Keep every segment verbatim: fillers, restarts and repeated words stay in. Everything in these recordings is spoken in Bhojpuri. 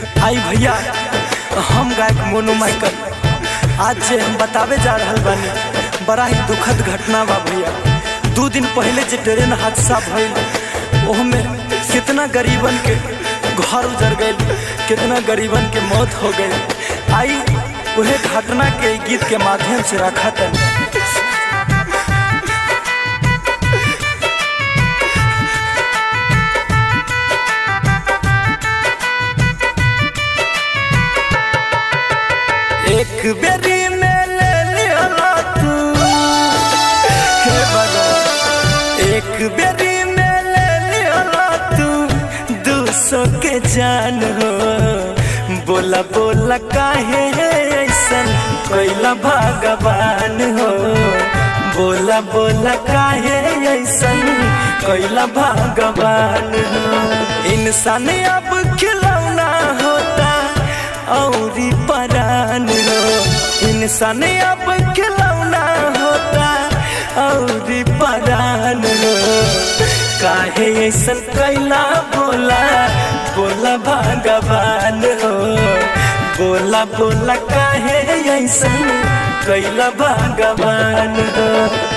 आई भैया, हम गायक मोनू माइकल आज जे हम बतावे जा रहल बानी बड़ा ही दुखद घटना बा भैया। दो दिन पहले जे ट्रेन हादसा भइल ओहमे कितना गरीबन के घर उजड़ गए, कितना गरीबन के मौत हो गई। आई उहे घटना के गीत के माध्यम से रखा था। एक बेरी में ले लिया तू, हे बड़ा एक बेरी में ले लिया तू दो सौ के जान हो। बोला बोला काहे ऐसन कोइला भगवान हो। बोला बोला काहे ऐसन कोइला भगवान हो। इंसान अब खिलौना होता औरी परान हो। इंसान अब खिलौना होता औरी परान हो। काहे ऐसन कैला बोला बोला भगवान हो। बोला बोला काहे ऐसन कैला भगवान हो।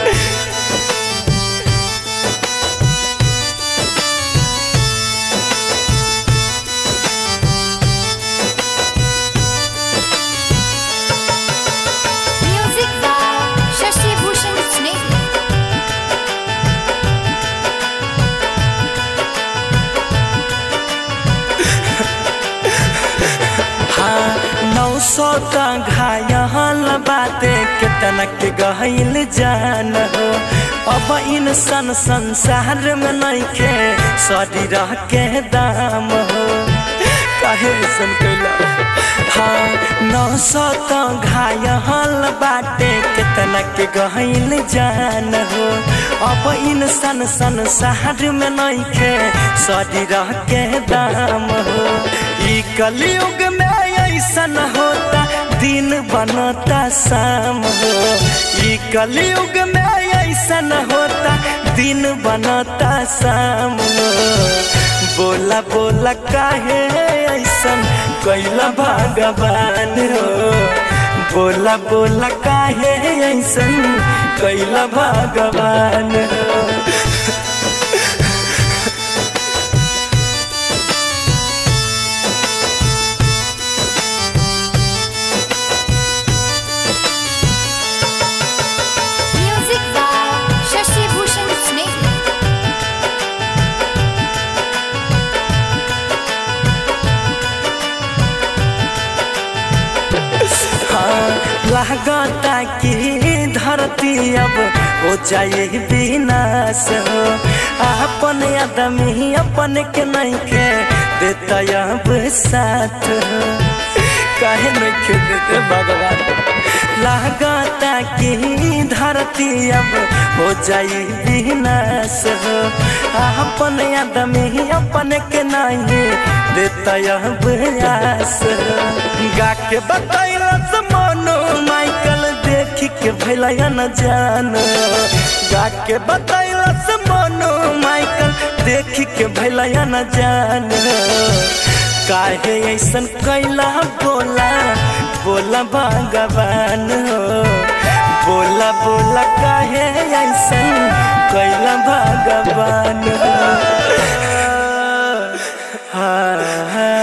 सोता घायल बाते कितना के गहिल जान हो। अब इंसान संसार में नहीं के शरीर के दाम हो। काहे ऐसन कैला हाँ नौ सोता घायल बाते कितना के गहिल जान हो। अब इंसान संसार में नहीं के शरीर के दाम हो। ई कलयुग में ऐसन होता दिन बनता शाम हो। ई कलयुग में ऐसन होता दिन बनता शाम हो। बोला बोला काहे ऐसन कैला भगवान हो। बोला बोला काहे ऐसन कैला भगवान हो। लागता कि धरती अब हो जाए विनाश हो। अपन आदमी अपन के नहीं के देता अब साथ हो। काहे नहीं के देते भगवान। लागता कि धरती अब हो जाए विनाश हो। अपन आदमी अपन के नहीं देता अब आस हो। गा के बताइला मोनू माइकल देखी के भैया न जान। गा के बताइला मोनू माइकल देखी के भैया न जान। काहे ऐसन कैला बोला बोला भगवान हो। बोला बोला काहे ऐसन कैला भगवान हो। हाँ हाँ